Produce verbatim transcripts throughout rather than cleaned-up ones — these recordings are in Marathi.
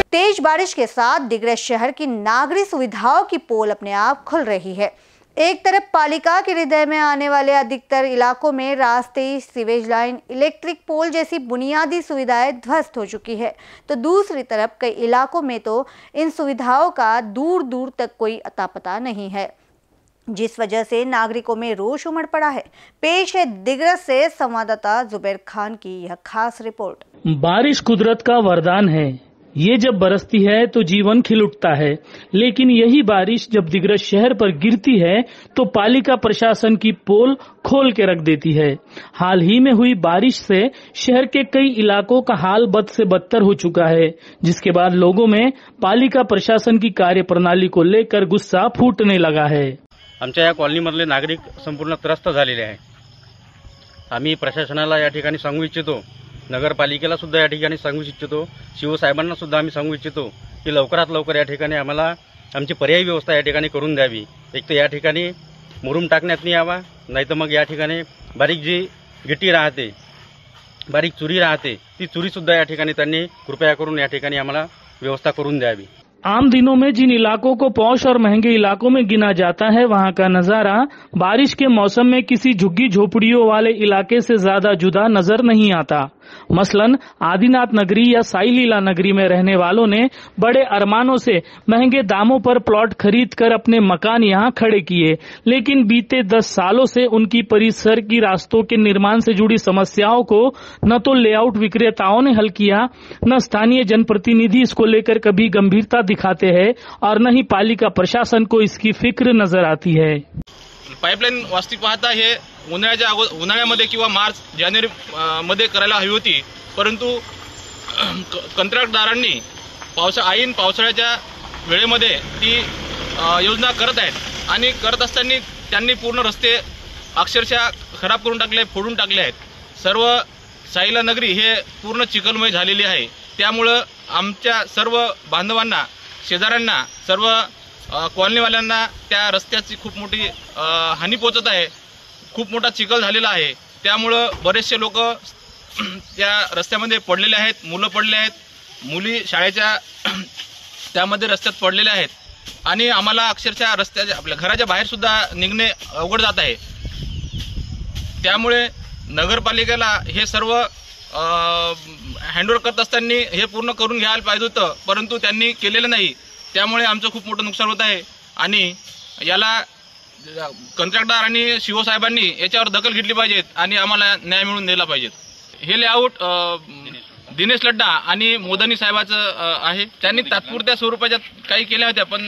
तेज बारिश के साथ दिग्रस शहर की नागरिक सुविधाओं की पोल अपने आप खुल रही है। एक तरफ पालिका के हृदय में आने वाले अधिकतर इलाकों में रास्ते, सीवेज लाइन, इलेक्ट्रिक पोल जैसी बुनियादी सुविधाएं ध्वस्त हो चुकी है, तो दूसरी तरफ कई इलाकों में तो इन सुविधाओं का दूर दूर तक कोई अता पता नहीं है, जिस वजह से नागरिकों में रोष उमड़ पड़ा है। पेश है दिग्रस से संवाददाता जुबैर खान की यह खास रिपोर्ट। बारिश कुदरत का वरदान है, ये जब बरसती है तो जीवन खिल उठता है, लेकिन यही बारिश जब दिग्रस शहर पर गिरती है तो पालिका प्रशासन की पोल खोल के रख देती है। हाल ही में हुई बारिश से शहर के कई इलाकों का हाल बद से बदतर हो चुका है, जिसके बाद लोगों में पालिका प्रशासन की कार्यप्रणाली को लेकर गुस्सा फूटने लगा है। आमच्या या कॉलनीमधले नागरिक संपूर्ण त्रस्त झालेले आहे। आम्ही प्रशासनाला या ठिकाणी सांगू इच्छितो, नगरपालिकेला सुद्धा या ठिकाणी सांगू इच्छितो, शिवसाहेबांना सुद्धा आम्ही सांगू इच्छितो की लवकरात लवकर या ठिकाणी आम्हाला आमची पर्यायी व्यवस्था या ठिकाणी करून द्यावी। एक तर या ठिकाणी मुरुम टाकण्यात नाही यावा, नाहीतर मग या ठिकाणी बारीक जी गिट्टी राहते, बारीक चुरी राहते, ती चुरी सुद्धा या ठिकाणी त्यांनी कृपया करून या ठिकाणी आम्हाला व्यवस्था करून द्यावी। आम दिनों में जिन इलाकों को पौष और महंगे इलाकों में गिना जाता है, वहां का नजारा बारिश के मौसम में किसी झुग्गी झोपड़ियों वाले इलाके से ज्यादा जुदा नजर नहीं आता। मसलन आदिनाथ नगरी या साई लीला नगरी में रहने वालों ने बड़े अरमानों से महंगे दामों पर प्लॉट खरीद कर अपने मकान यहाँ खड़े किए, लेकिन बीते दस सालों से उनकी परिसर की रास्तों के निर्माण से जुड़ी समस्याओं को न तो लेआउट विक्रेताओं ने हल किया, न स्थानीय जनप्रतिनिधि इसको लेकर कभी गंभीरता दिखाते हैं और न ही पालिका प्रशासन को इसकी फिक्र नजर आती है। पाईपलाईन वास्तविक पाहता हे उन्हाळ्याच्या उन्हाळ्यामध्ये किंवा मार्च जानेवारी मध्ये करायला हवी होती, परंतु कंत्राटदारांनी पावसा ऐन पावसाळ्याच्या वेळेमध्ये ती योजना करत आहेत आणि करत असताना त्यांनी पूर्ण रस्ते अक्षरशः खराब करून टाकले, फोडून टाकले आहेत। सर्व साईला नगरी हे पूर्ण चिखलमय झालेली आहे, त्यामुळे आमच्या सर्व बांधवांना, शेजाऱ्यांना, सर्व कॉलनीवाल्यांना त्या रस्त्याची खूप मोठी हानी पोहोचत आहे। खूप मोठा चिखल झालेला आहे, त्यामुळे बरेचसे लोक त्या रस्त्यामध्ये पडलेले आहेत, मुलं पडले आहेत, मुली शाळेच्या त्यामध्ये रस्त्यात पडलेले आहेत आणि आम्हाला अक्षरशः रस्त्याच्या आपल्या घराच्या बाहेर सुद्धा निघणे अवघड जात आहे। त्यामुळे नगरपालिकेला हे सर्व हँडओव्हर करत असताना हे पूर्ण करून घ्यायला पाहिजे होतं, परंतु त्यांनी केलेलं नाही, त्यामुळे आमचं खूप मोठं नुकसान होत आहे आणि याला कंत्राटदार आणि शिवसाहेबांनी याच्यावर दखल घेतली पाहिजे आणि आम्हाला न्याय मिळवून दिला पाहिजे। हे लेआउट दिनेश लड्डा आणि मोदनी साहेबांचं आहे, त्यांनी तात्पुरत्या स्वरूपाच्या काही केल्या होत्या, पण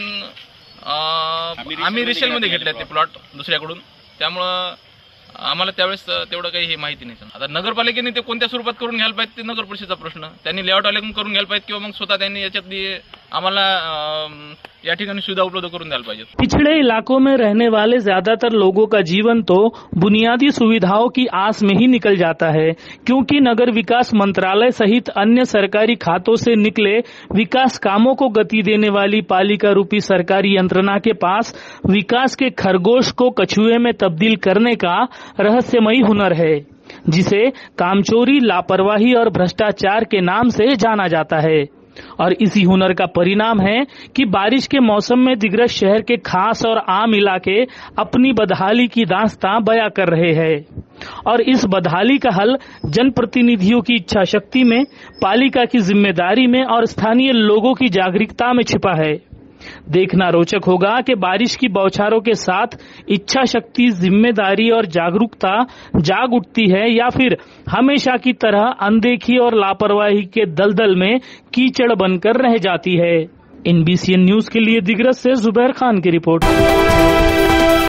आम्ही रिसेलमध्ये घेतले ते प्लॉट दुसऱ्याकडून, त्यामुळे आम्हाला त्यावेळेस तेवढं काही हे माहिती नाही। आता नगरपालिकेने ते कोणत्या स्वरूपात करून घ्यायला पाहिजे ते नगर परिषदेचा प्रश्न, त्यांनी लेआउट आलेकून करून घ्यायला पाहिजे किंवा मग स्वतः त्यांनी याच्यातली आम्हाला या ठिकाणी सुविधा उपलब्ध करून द्यायला पाहिजे। पिछड़े इलाकों में रहने वाले ज्यादातर लोगों का जीवन तो बुनियादी सुविधाओं की आस में ही निकल जाता है, क्योंकि नगर विकास मंत्रालय सहित अन्य सरकारी खातों से निकले विकास कामों को गति देने वाली पालिका रूपी सरकारी यंत्रणा के पास विकास के खरगोश को कछुए में तब्दील करने का रहस्यमयी हुनर है, जिसे कामचोरी, लापरवाही और भ्रष्टाचार के नाम से जाना जाता है। और इसी हुनर का परिणाम है कि बारिश के मौसम में दिग्रस शहर के खास और आम इलाके अपनी बदहाली की दास्तां बयां कर रहे हैं और इस बदहाली का हल जनप्रतिनिधियों की इच्छा शक्ति में, पालिका की जिम्मेदारी में और स्थानीय लोगों की जागरूकता में छिपा है। देखना रोचक होगा कि बारिश की बौछारों के साथ इच्छा शक्ति, जिम्मेदारी और जागरूकता जाग उठती है या फिर हमेशा की तरह अनदेखी और लापरवाही के दलदल में कीचड़ बनकर रह जाती है। एनबीसीएन न्यूज के लिए दिग्रस से जुबैर खान की रिपोर्ट।